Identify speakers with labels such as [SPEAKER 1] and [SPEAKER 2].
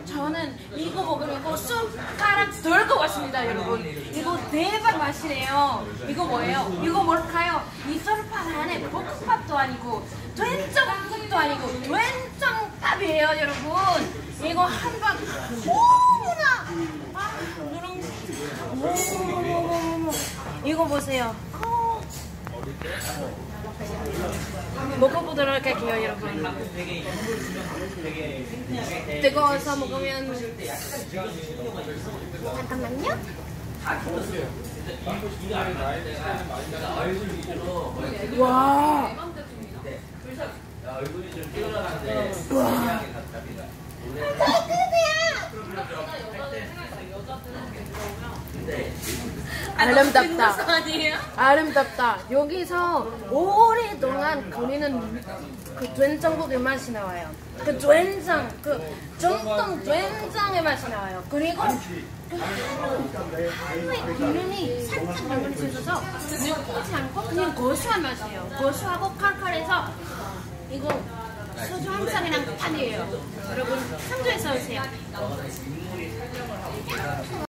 [SPEAKER 1] 저는 이거 먹으려고 숟가락 들고 왔습니다, 여러분. 이거 대박 맛이래요. 이거 뭐예요? 이거 뭘까요? 미소르파 안에 볶음밥도 아니고 된장국도 아니고 된장밥이에요, 여러분. 이거 한방 너무나 누룽지. 이거 보세요. 먹어보도록 할게요, 여러분. 뜨거워서 먹으면 잠깐만요. 와. 와. 아름답다. 아름답다. 여기서 오랫동안 끓이는 그 된장국의 맛이 나와요. 그 된장, 그 정통 된장의 맛이 나와요. 그리고 그 한우의 기름이 살짝 얼굴에 있어서 맵지 않고 그냥 고소한 맛이에요. 고소하고 칼칼해서 이거 소주 한 잔이랑 딱이에요. 여러분 참조해서 오세요.